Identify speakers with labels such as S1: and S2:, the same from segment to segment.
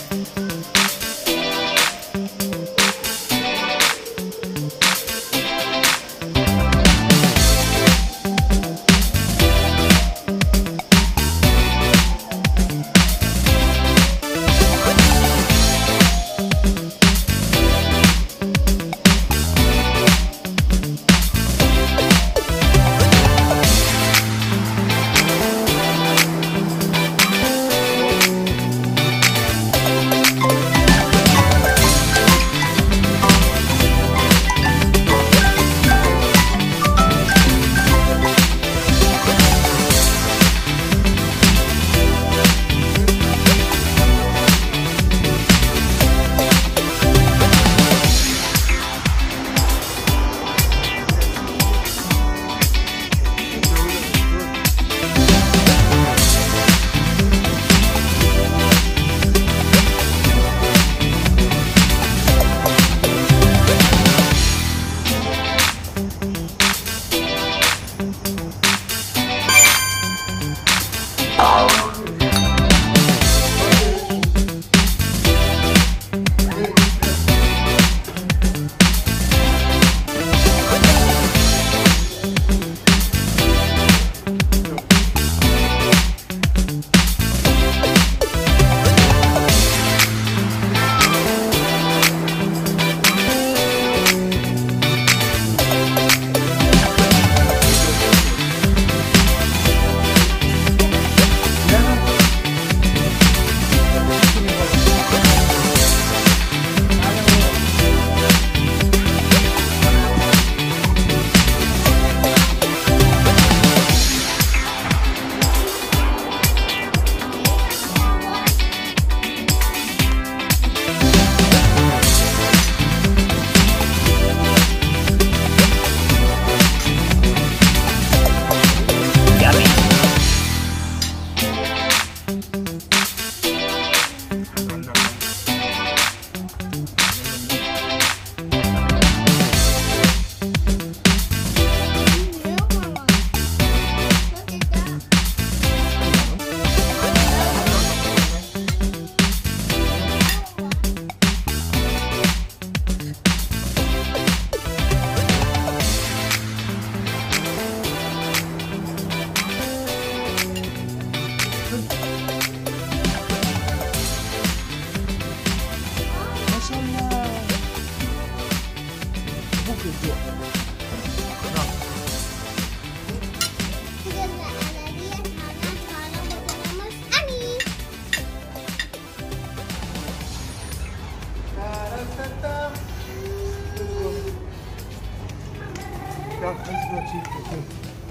S1: Ja, das ist nur schief. Okay.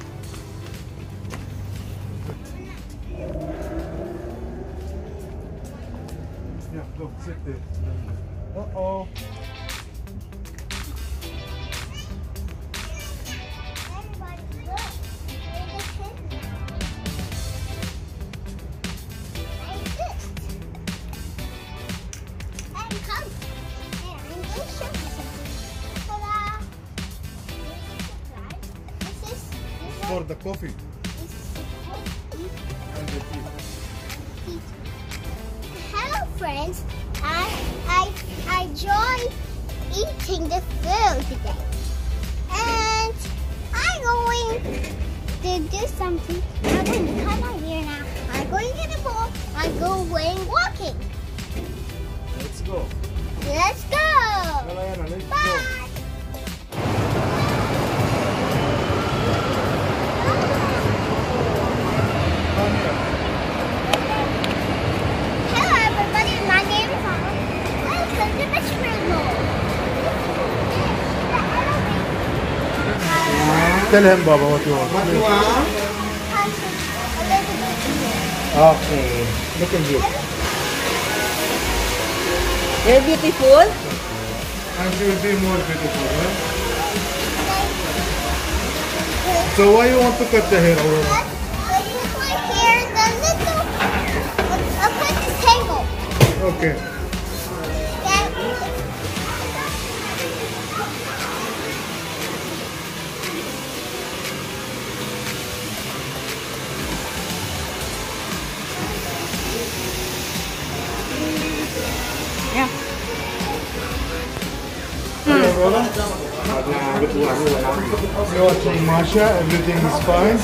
S1: Yeah, look, sit there. Uh-oh. For the coffee and the tea.
S2: Hello friends, I enjoy eating the food today, and I'm going to do something. I'm going to come out here now. I'm going to get a ball. I'm going walking.
S1: Let's go.
S2: Let's go.
S1: Auriana, let's
S2: Bye.
S1: go.
S2: Hello everybody, my name is Anna. Welcome to the Scribble.
S1: Tell him, Baba, what you want.
S3: What you want? Okay, look at you.
S4: You're beautiful.
S1: And she will be more beautiful, huh? So why you want to cut the hair, Aurora? Okay. Aurora? You're watching Masha, everything is fine.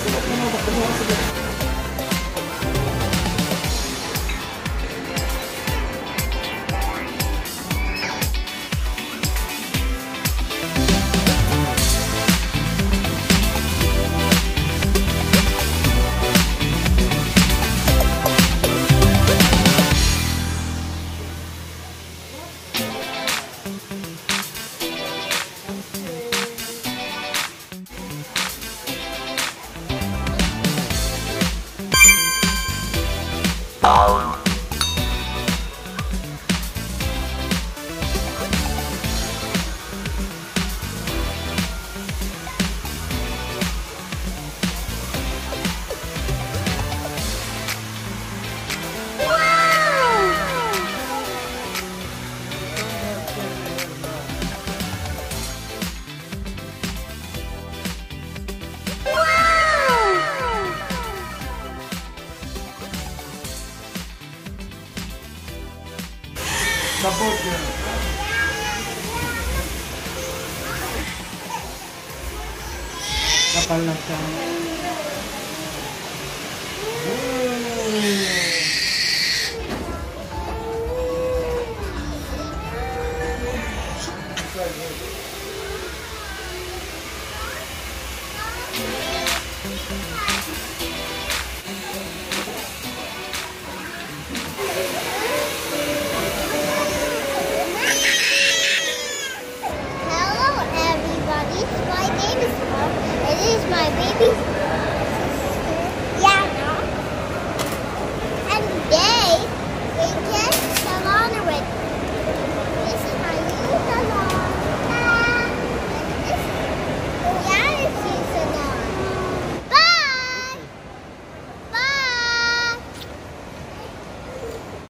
S1: Support them.
S3: Kapal na siya.